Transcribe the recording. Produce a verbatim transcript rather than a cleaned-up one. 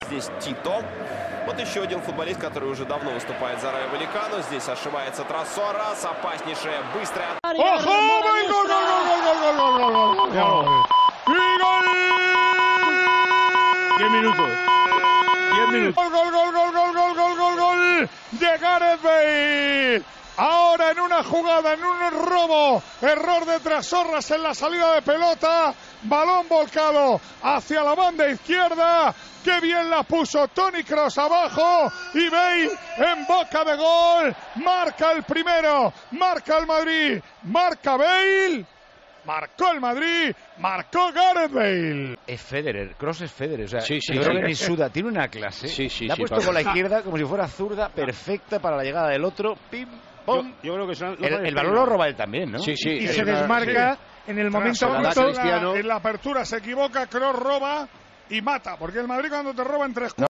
Здесь Тито. Вот еще один футболист, который уже давно выступает за Райо Валлекано. Здесь ошибается Трасорас. Опаснейшая, быстрая... ¡Ojo! ¡Gol, gol, gol, gol, gol, gol, gol, gol, gol, gol! ¡Y gol! diez minutos. diez minutos. ¡Gol, gol, gol, gol, gol, gol, gol, gol, gol! ¡De Gareth Bale! Ahora en una jugada, en un robo, error de Trasorras en la salida de pelota, balón volcado hacia la banda izquierda, qué bien la puso Toni Kroos abajo y Bale en boca de gol, marca el primero, marca el Madrid, marca Bale, marcó el Madrid, marcó Gareth Bale. Es Federer, Kroos es Federer, o sea, Sí, sí, yo creo sí. que ni suda, tiene una clase. Sí, sí, Le ha sí, puesto pasa. con la izquierda como si fuera zurda, perfecta para la llegada del otro, pim, Yo, pum. yo creo que son, El, el balón lo roba él también, ¿no? Sí, sí. Y es se una- desmarca sí. en el momento Se la da justo, Cristiano. en la apertura se equivoca, Kroos roba y mata, porque el Madrid cuando te roba en tres